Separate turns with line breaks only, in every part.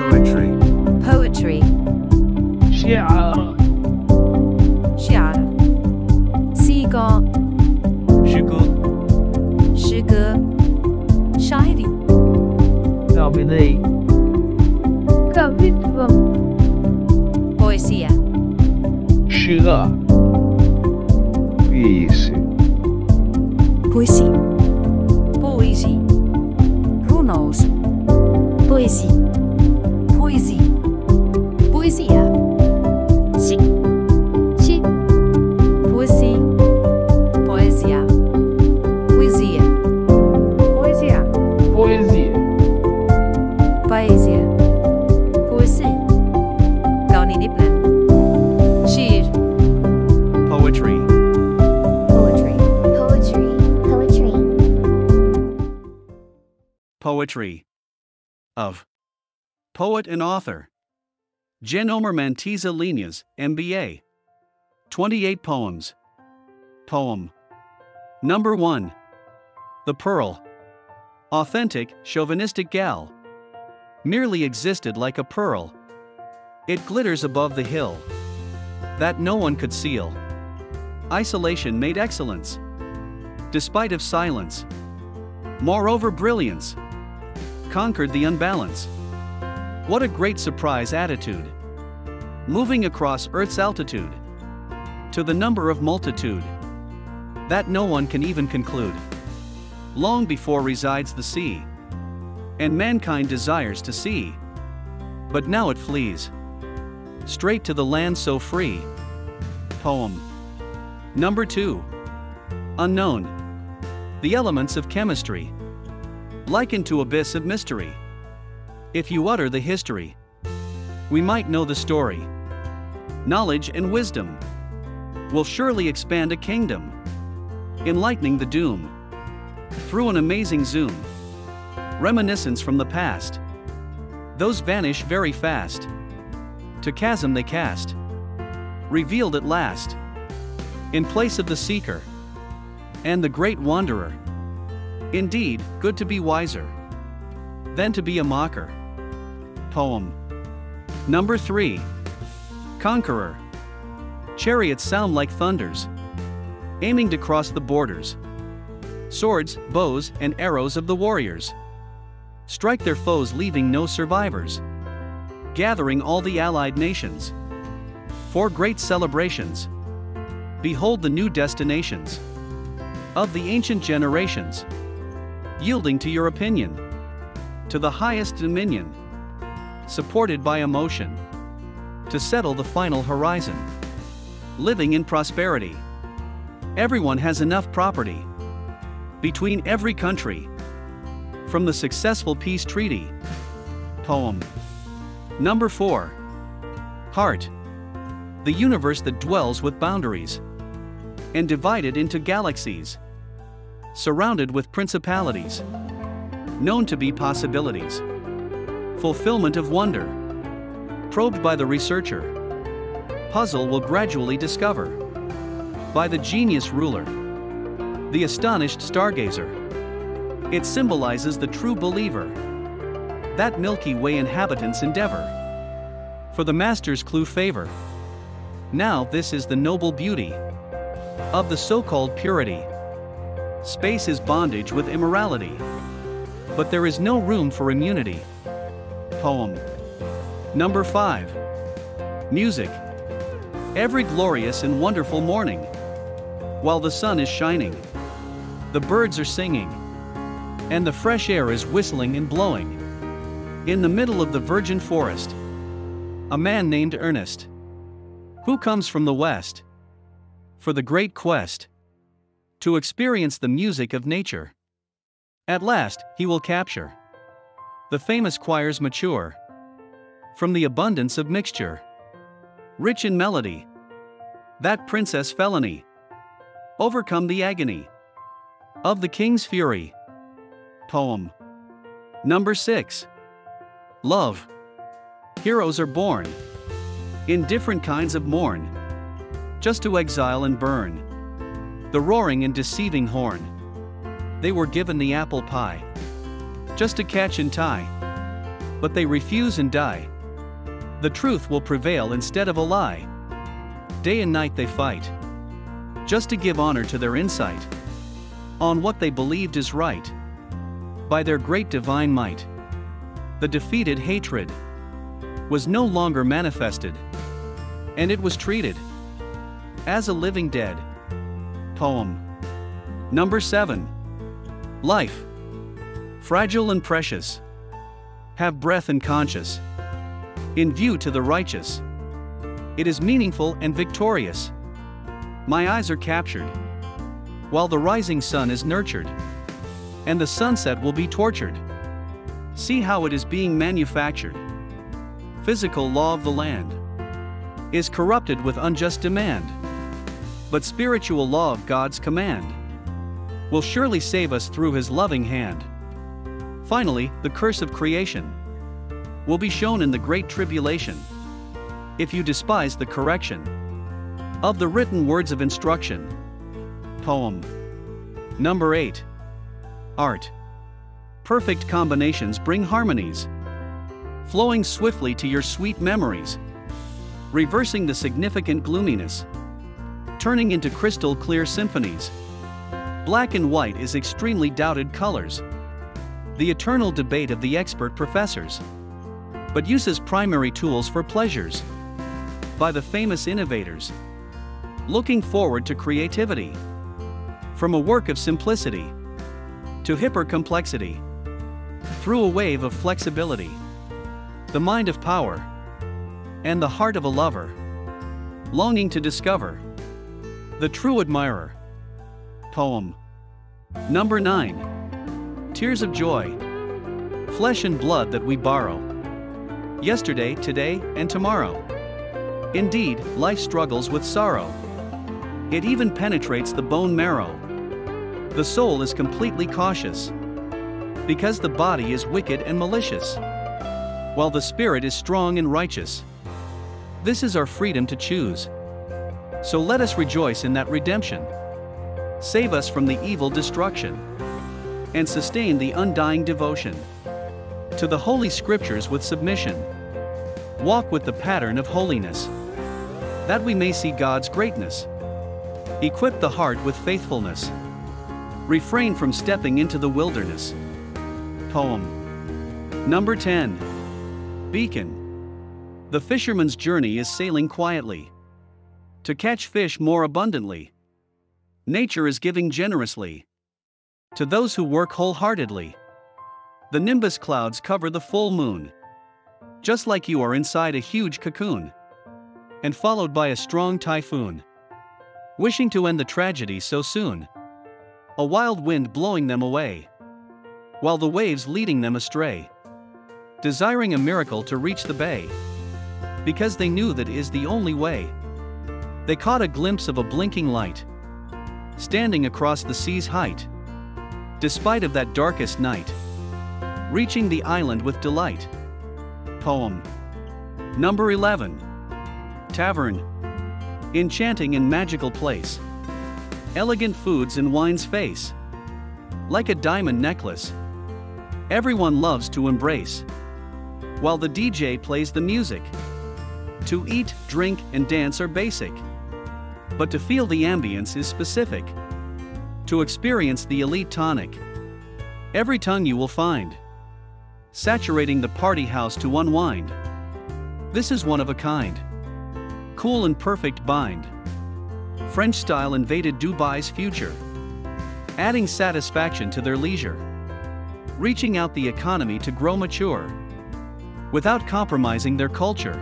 Poetry.
Poetry.
شعر
شعر. 诗歌
诗歌。
诗歌 شاعري.
captivate captivate
Poesia.
شعر
Poesie.
Poesie. Poesie. Pronoos. Poesie. Poesie. Poesia. Si. Si. Poesie. Poesia. Poesia. Poesia.
poesia
Poesia. Poesie. เกาหลีนิดนึง شعر.
Poetry.
Poetry. Poetry. Poetry.
Poetry. Of. Poet and author. Jenomer Mantiza Lignes, MBA. 28 poems. Poem. Number 1. The Pearl. Authentic, chauvinistic gal. Merely existed like a pearl. It glitters above the hill. That no one could seal. Isolation made excellence. Despite of silence. Moreover brilliance. Conquered the unbalance. What a great surprise attitude. Moving across Earth's altitude. To the number of multitude. That no one can even conclude. Long before resides the sea. And mankind desires to see. But now it flees. Straight to the land so free. Poem. Number 2. Unknown. The elements of chemistry. Likened to abyss of mystery. If you utter the history, we might know the story. Knowledge and wisdom will surely expand a kingdom, enlightening the doom. Through an amazing zoom, reminiscence from the past, those vanish very fast. To chasm they cast, revealed at last, in place of the seeker, and the great wanderer. Indeed, good to be wiser than to be a mocker. Poem. Number 3. Conqueror. Chariots sound like thunders, aiming to cross the borders. Swords, bows, and arrows of the warriors strike their foes, leaving no survivors. Gathering all the allied nations for great celebrations. Behold the new destinations of the ancient generations, yielding to your opinion, to the highest dominion, supported by emotion, to settle the final horizon. Living in prosperity. Everyone has enough property. Between every country. From the successful peace treaty. Poem. Number 4. Heart. The universe that dwells with boundaries. And divided into galaxies. Surrounded with principalities. Known to be possibilities. Fulfillment of wonder. Probed by the researcher. Puzzle will gradually discover. By the genius ruler. The astonished stargazer. It symbolizes the true believer. That Milky Way inhabitants endeavor. For the master's clue favor. Now this is the noble beauty of the so-called purity. Space is bondage with immorality. But there is no room for immunity. Poem. Number 5. Music. Every glorious and wonderful morning, while the sun is shining, the birds are singing, and the fresh air is whistling and blowing. In the middle of the virgin forest, a man named Ernest, who comes from the west, for the great quest, to experience the music of nature. At last, he will capture the famous choirs mature, from the abundance of mixture, rich in melody, that princess felony, overcome the agony of the king's fury. Poem. Number 6. Love. Heroes are born in different kinds of mourn, just to exile and burn the roaring and deceiving horn. They were given the apple pie, just to catch and tie. but they refuse and die. The truth will prevail instead of a lie. Day and night they fight, just to give honor to their insight on what they believed is right. By their great divine might, the defeated hatred was no longer manifested, and it was treated as a living dead. Poem number 7. Life, fragile and precious, have breath and conscious. In view to the righteous, it is meaningful and victorious. My eyes are captured, while the rising sun is nurtured, and the sunset will be tortured. See how it is being manufactured. Physical law of the land is corrupted with unjust demand, but spiritual law of God's command will surely save us through His loving hand. Finally, the curse of creation will be shown in the great tribulation, if you despise the correction of the written words of instruction. Poem number 8. Art. Perfect combinations bring harmonies, flowing swiftly to your sweet memories, reversing the significant gloominess, turning into crystal clear symphonies. Black and white is extremely doubted colors, the eternal debate of the expert professors, but uses primary tools for pleasures by the famous innovators, looking forward to creativity, from a work of simplicity to hyper complexity, through a wave of flexibility, the mind of power, and the heart of a lover, longing to discover the true admirer. Poem number 9. Tears of joy, flesh and blood that we borrow, yesterday, today, and tomorrow. Indeed, life struggles with sorrow. It even penetrates the bone marrow. The soul is completely cautious, because the body is wicked and malicious, while the spirit is strong and righteous. This is our freedom to choose. So let us rejoice in that redemption. Save us from the evil destruction, and sustain the undying devotion to the Holy Scriptures with submission. Walk with the pattern of holiness, that we may see God's greatness. Equip the heart with faithfulness. Refrain from stepping into the wilderness. Poem number 10. Beacon. The fisherman's journey is sailing quietly to catch fish more abundantly. Nature is giving generously to those who work wholeheartedly. The nimbus clouds cover the full moon, just like you are inside a huge cocoon, and followed by a strong typhoon, wishing to end the tragedy so soon. A wild wind blowing them away, while the waves leading them astray, desiring a miracle to reach the bay, because they knew that is the only way. They caught a glimpse of a blinking light, standing across the sea's height, despite of that darkest night, reaching the island with delight. Poem number 11. Tavern. Enchanting and magical place, elegant foods in wine's face, like a diamond necklace, everyone loves to embrace, while the DJ plays the music. To eat, drink, and dance are basic, but to feel the ambience is specific. To experience the elite tonic, every tongue you will find, saturating the party house to unwind. This is one of a kind, cool and perfect bind. French style invaded Dubai's future, adding satisfaction to their leisure, reaching out the economy to grow mature, without compromising their culture.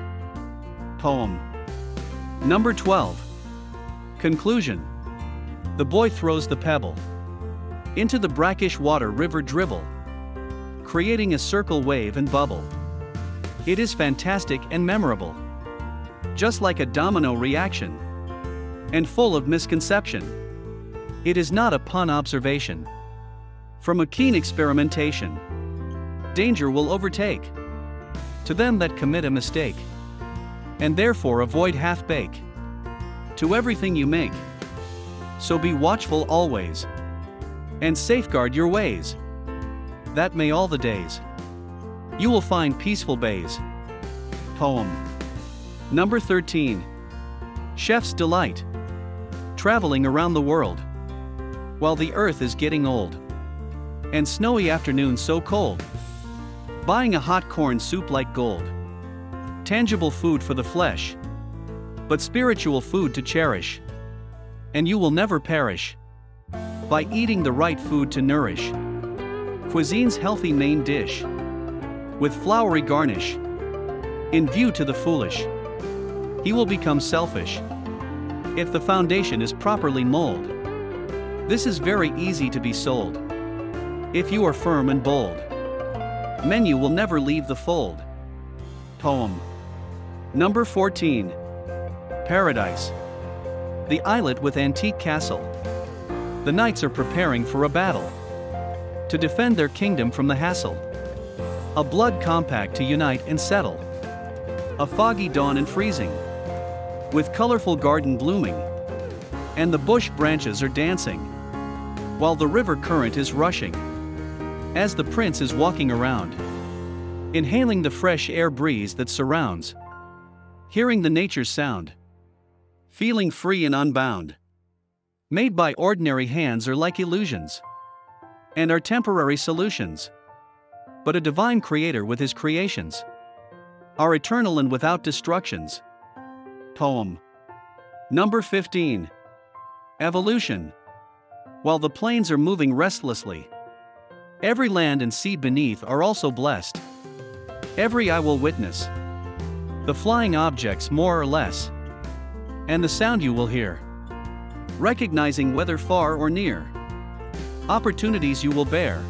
Poem number 12. Conclusion. The boy throws the pebble into the brackish water river dribble, creating a circle, wave, and bubble. It is fantastic and memorable, just like a domino reaction, and full of misconception. It is not a pun observation. From a keen experimentation, danger will overtake to them that commit a mistake, and therefore avoid half-bake to everything you make. So be watchful always, and safeguard your ways, that may all the days You will find peaceful bays. Poem. Number 13. Chef's Delight. Traveling around the world. While the earth is getting old. And snowy afternoons so cold. Buying a hot corn soup like gold. Tangible food for the flesh. But spiritual food to cherish. And you will never perish. By eating the right food to nourish. Cuisine's healthy main dish. With flowery garnish. In view to the foolish. He will become selfish. If the foundation is properly mold. This is very easy to be sold. If you are firm and bold. Menu will never leave the fold. Poem. Number 14. Paradise. The islet with antique castle. The knights are preparing for a battle. To defend their kingdom from the hassle. A blood compact to unite and settle. A foggy dawn and freezing. With colorful garden blooming. And the bush branches are dancing. While the river current is rushing. As the prince is walking around. Inhaling the fresh air breeze that surrounds. Hearing the nature's sound. Feeling free and unbound. Made by ordinary hands are like illusions. And are temporary solutions. But a divine creator with his creations. Are eternal and without destructions. Poem. Number 15. Evolution. While the plains are moving restlessly. Every land and sea beneath are also blessed. Every eye will witness. The flying objects more or less. And the sound you will hear. Recognizing whether far or near. Opportunities you will bear.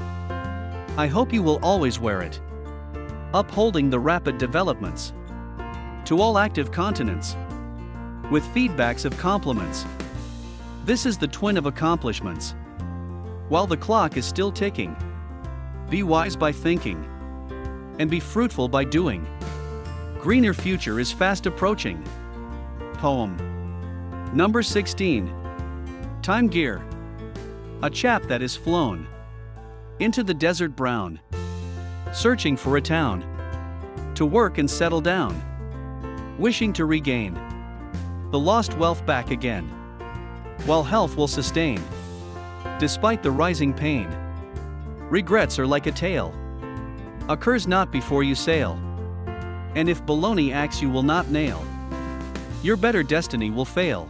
I hope you will always wear it. Upholding the rapid developments. To all active continents. With feedbacks of compliments. This is the twin of accomplishments. While the clock is still ticking. Be wise by thinking. And be fruitful by doing. Greener future is fast approaching. Poem. Number 16. Time gear. A chap that is flown. Into the desert brown. Searching for a town. To work and settle down. Wishing to regain. The lost wealth back again. While health will sustain. Despite the rising pain. Regrets are like a tale. Occurs not before you sail. And if baloney axe you will not nail. Your better destiny will fail.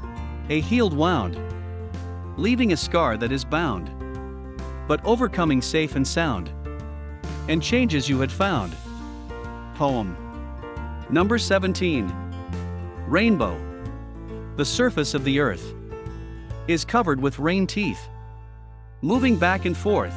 A healed wound. Leaving a scar that is bound. But overcoming safe and sound. And changes you had found. Poem. Number 17. Rainbow. The surface of the earth. Is covered with rain teeth. Moving back and forth.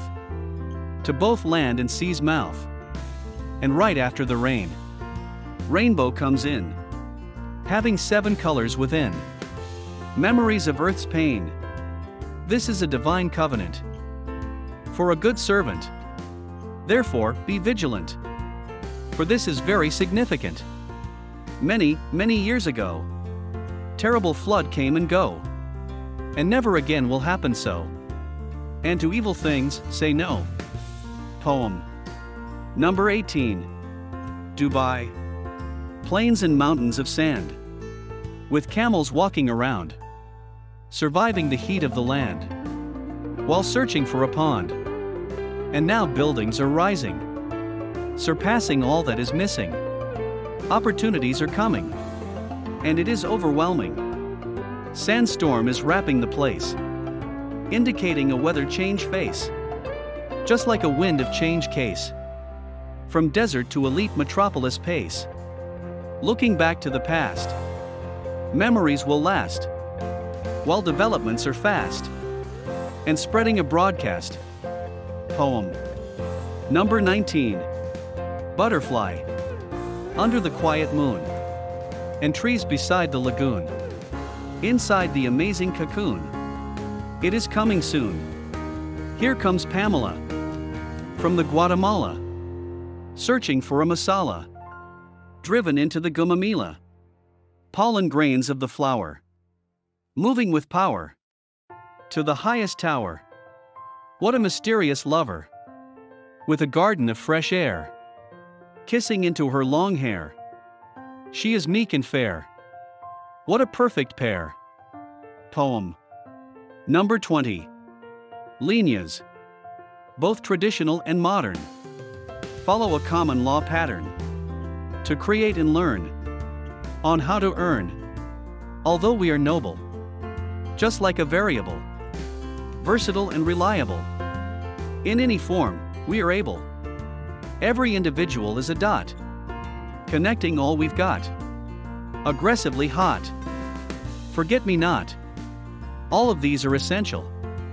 To both land and sea's mouth. And right after the rain. Rainbow comes in. Having 7 colors within. Memories of earth's pain. This is a divine covenant. For a good servant. Therefore, be vigilant. For this is very significant. Many, many years ago. Terrible flood came and go. And never again will happen so. And to evil things, say no. Poem. Number 18. Dubai. Plains and mountains of sand. With camels walking around. Surviving the heat of the land. While searching for a pond. And now buildings are rising. Surpassing all that is missing. Opportunities are coming. And it is overwhelming. Sandstorm is wrapping the place. Indicating a weather change face. Just like a wind of change case. From desert to elite metropolis pace. Looking back to the past. Memories will last. While developments are fast. And spreading a broadcast. Poem. Number 19. Butterfly. Under the quiet moon. And trees beside the lagoon. Inside the amazing cocoon. It is coming soon. Here comes Pamela. From the Guatemala. Searching for a masala. Driven into the gumamila. Pollen grains of the flower. Moving with power. To the highest tower. What a mysterious lover. With a garden of fresh air. kissing into her long hair. She is meek and fair. What a perfect pair. Poem. Number 20. Lignes. Both traditional and modern. Follow a common law pattern. To create and learn. On how to earn. Although we are noble. Just like a variable. Versatile and reliable. In any form, we are able. Every individual is a dot. Connecting all we've got. Aggressively hot. Forget me not. All of these are essential.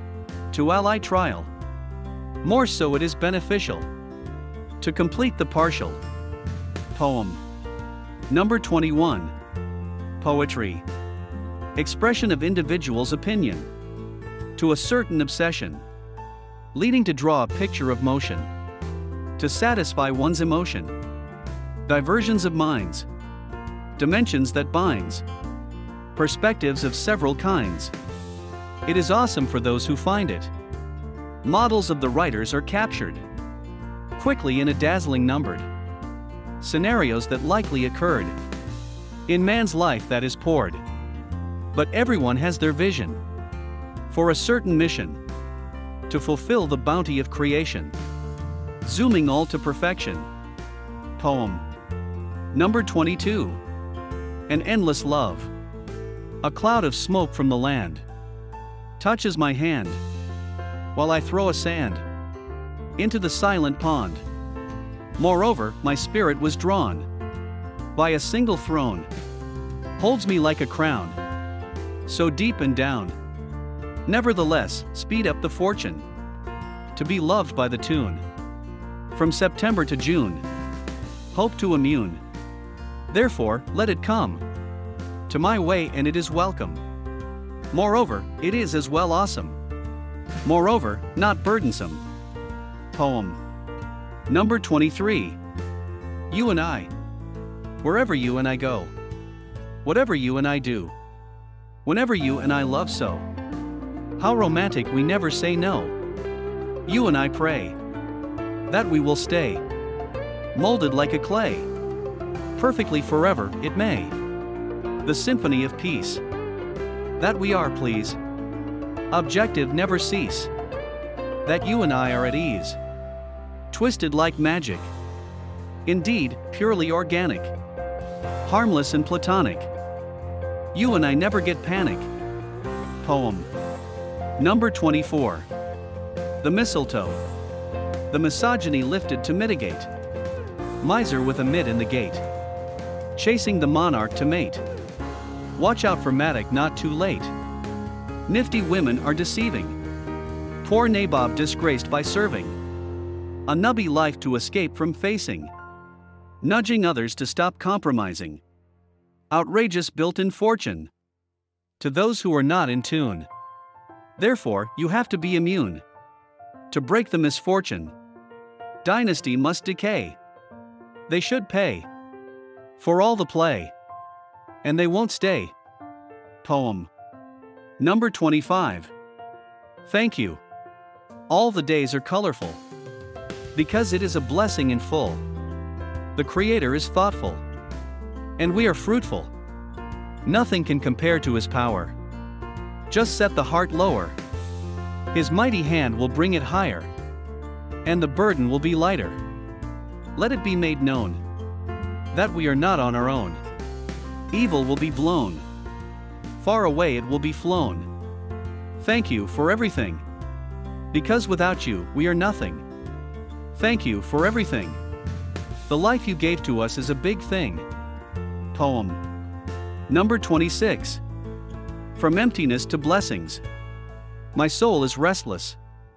To ally trial. More so it is beneficial. To complete the partial. Poem. Number 21. Poetry. Expression of individual's opinion. To a certain obsession. Leading to draw a picture of motion. To satisfy one's emotion. Diversions of minds. Dimensions that binds. Perspectives of several kinds. It is awesome for those who find it. Models of the writers are captured. Quickly in a dazzling numbered. Scenarios that likely occurred. In man's life that is poured. But everyone has their vision. For a certain mission. To fulfill the bounty of creation. Zooming all to perfection. Poem. Number 22. An endless love. A cloud of smoke from the land. Touches my hand. While I throw a sand. Into the silent pond. Moreover, my spirit was drawn. By a single throne. Holds me like a crown. So deep and down. Nevertheless, speed up the fortune. To be loved by the tune. From September to June. Hope to immune. Therefore, let it come. To my way and it is welcome. Moreover, it is as well awesome. Moreover, not burdensome. Poem. Number 23. You and I. Wherever you and I go. Whatever you and I do. Whenever you and I love so. How romantic we never say no. You and I pray. That we will stay. Molded like a clay. Perfectly forever, it may. The symphony of peace. That we are, please. Objective never cease. That you and I are at ease. Twisted like magic. Indeed, purely organic. Harmless and platonic. You and I never get panic. Poem. Number 24. The mistletoe. The misogyny lifted to mitigate. Miser with a mitt in the gate. Chasing the monarch to mate. Watch out for Matic, not too late. Nifty women are deceiving. Poor nabob disgraced by serving. A nubby life to escape from facing. Nudging others to stop compromising. Outrageous built-in fortune. To those who are not in tune. Therefore, you have to be immune. To break the misfortune. Dynasty must decay. They should pay. For all the play. And they won't stay. Poem. Number 25. Thank you. All the days are colorful. Because it is a blessing in full. The Creator is thoughtful. And we are fruitful. Nothing can compare to His power. Just set the heart lower. His mighty hand will bring it higher. And the burden will be lighter. Let it be made known. That we are not on our own. Evil will be blown. Far away it will be flown. Thank you for everything. Because without you, we are nothing. Thank you for everything. The life you gave to us is a big thing. Poem. Number 26. From emptiness to blessings. My soul is restless.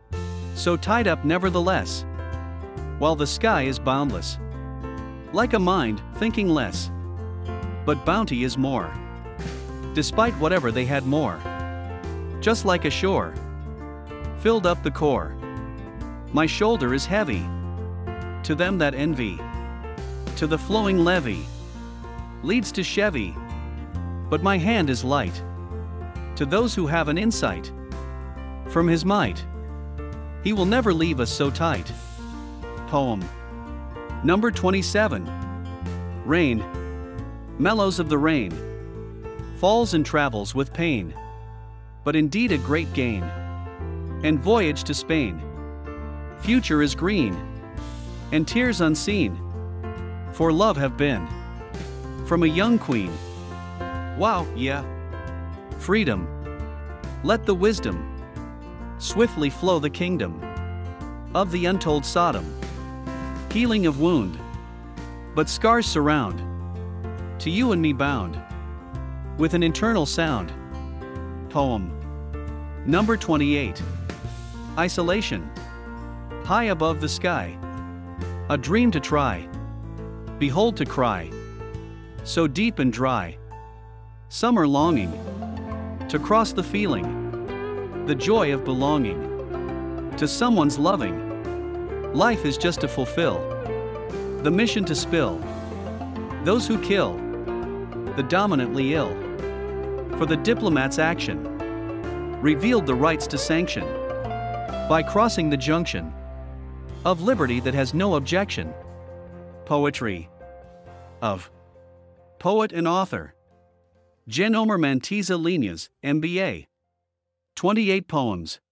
So tied up nevertheless. While the sky is boundless. Like a mind, thinking less. But bounty is more. Despite whatever they had more. Just like a shore. Filled up the core. My shoulder is heavy. To them that envy. To the flowing levee. Leads to Chevy. But my hand is light. To those who have an insight. From His might. He will never leave us so tight. Poem. Number 27. Rain. Mellows of the rain. Falls and travels with pain. But indeed a great gain. And voyage to Spain. Future is green. And tears unseen. For love have been. From a young queen. Wow, yeah. Freedom. Let the wisdom swiftly flow the kingdom of the untold Sodom. Healing of wound. But scars surround. To you and me bound. With an internal sound. Poem. Number 28. Isolation. High above the sky. A dream to try. Behold to cry. So deep and dry. Summer longing. To cross the feeling. The joy of belonging. To someone's loving. Life is just to fulfill. The mission to spill. Those who kill. The dominantly ill. For the diplomat's action. Revealed the rights to sanction. By crossing the junction. Of liberty that has no objection. Poetry. Of. Poet and author. Jenomer Mantiza Lignes, MBA. 28 poems.